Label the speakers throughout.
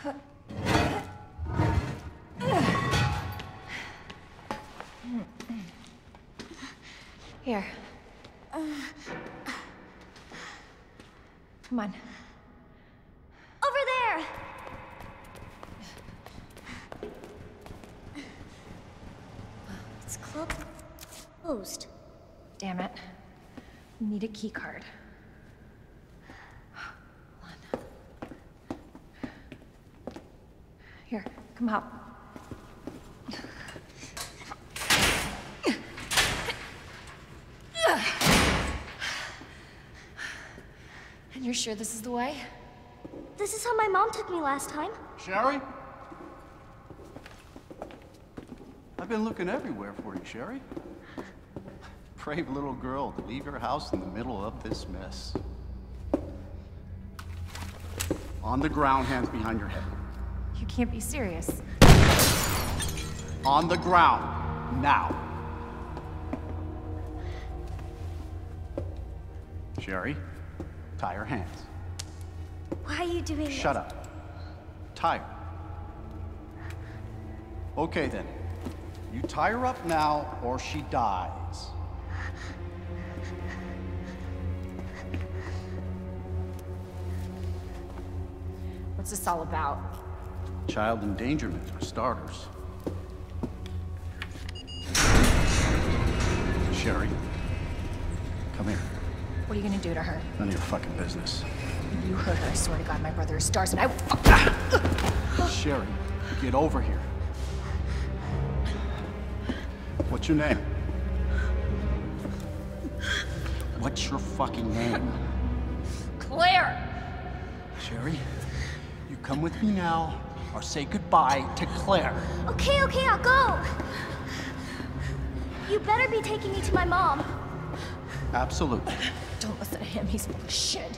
Speaker 1: Here. Come on.
Speaker 2: Over there! It's closed.
Speaker 1: Damn it. We need a key card. Hold on. Here, come out. And you're sure this is the way?
Speaker 2: This is how my mom took me last time.
Speaker 3: Sherry? I've been looking everywhere for you, Sherry. Brave little girl to leave your house in the middle of this mess. On the ground, hands behind your head.
Speaker 1: You can't be serious.
Speaker 3: On the ground, now. Sherry, tie her hands.
Speaker 2: Why are you doing this?
Speaker 3: Shut up. Tie her. Okay then. You tie her up now, or she dies.
Speaker 1: What's this all about?
Speaker 3: Child endangerment, for starters. Sherry, come here.
Speaker 1: What are you gonna do to her?
Speaker 3: None of your fucking business.
Speaker 1: If you hurt her, I swear to God, my brother is stars and I will fuck.
Speaker 3: Sherry, get over here. What's your name? What's your fucking name?
Speaker 1: Claire!
Speaker 3: Sherry, you come with me now, or say goodbye to Claire.
Speaker 2: Okay, I'll go. You better be taking me to my mom.
Speaker 3: Absolutely.
Speaker 1: Don't listen to him, he's full of shit.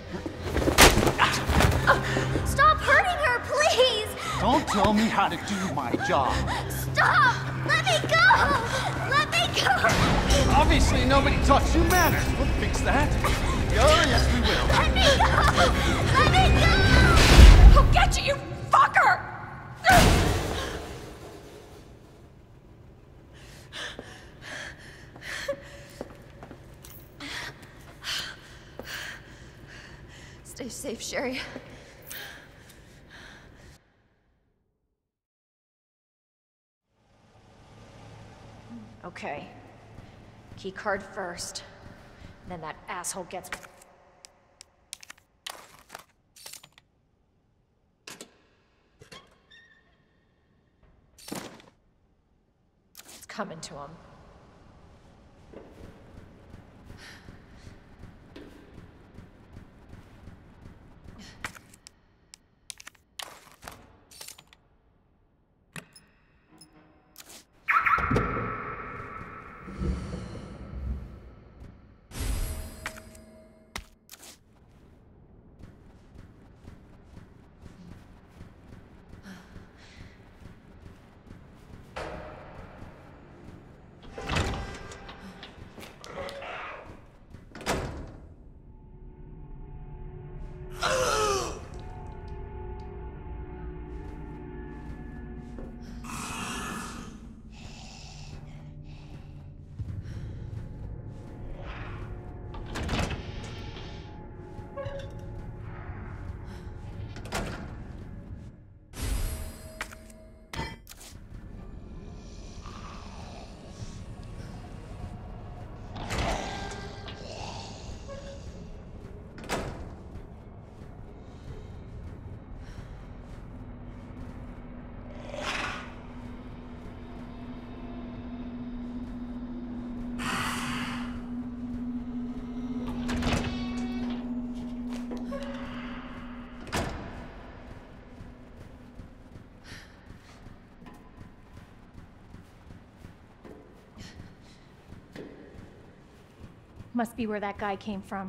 Speaker 2: Stop hurting her, please!
Speaker 3: Don't tell me how to do my job.
Speaker 2: Stop! Let me go! Let me go!
Speaker 3: Obviously, nobody taught you manners. We'll fix that. Oh, yes, we will.
Speaker 2: Let me go! Let me go!
Speaker 1: I'll get you, you fucker! Stay safe, Sherry. Okay. Key card first. Then that asshole gets... It's coming to him. Must be where that guy came from.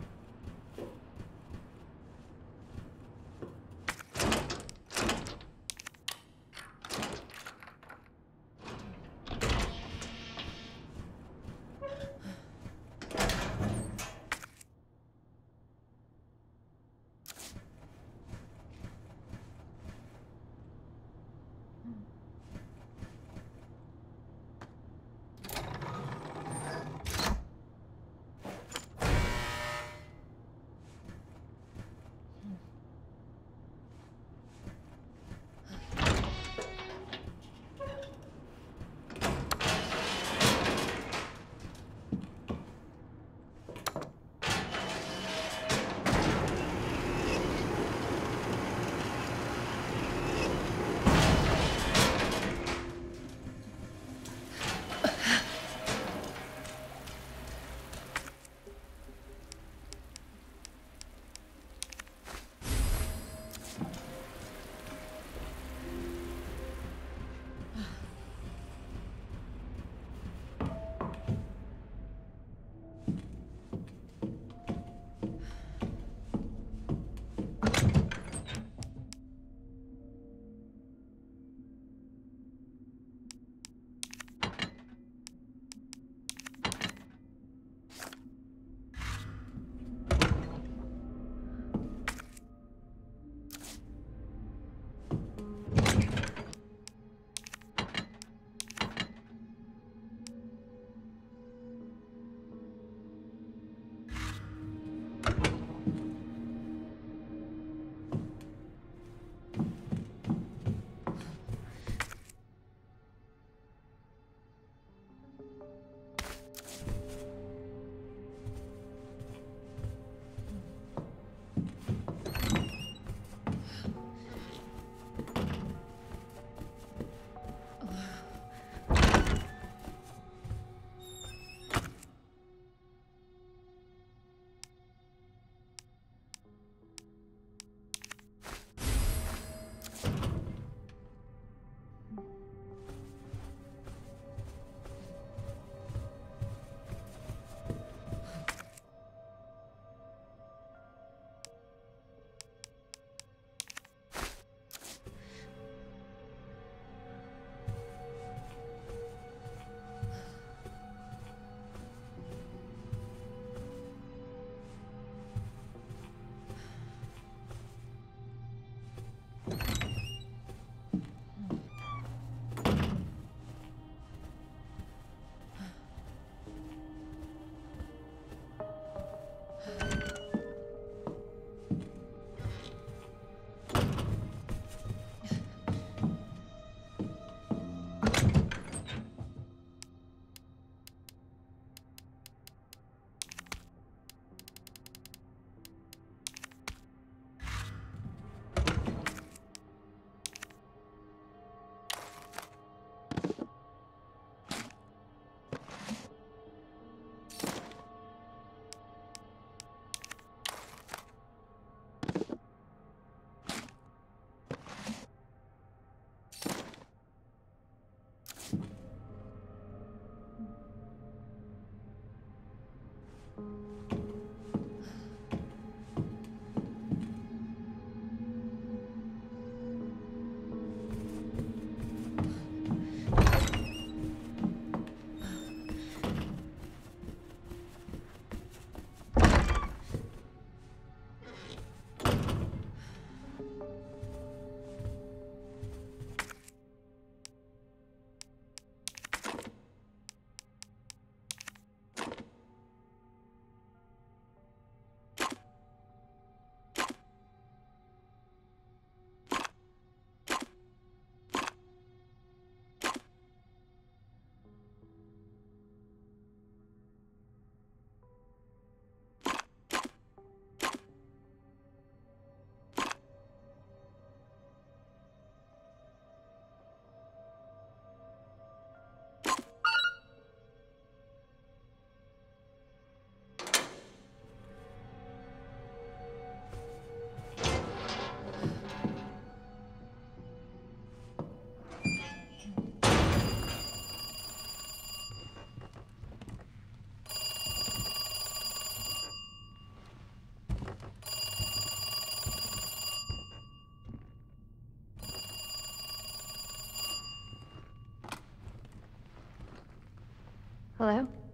Speaker 1: Hello?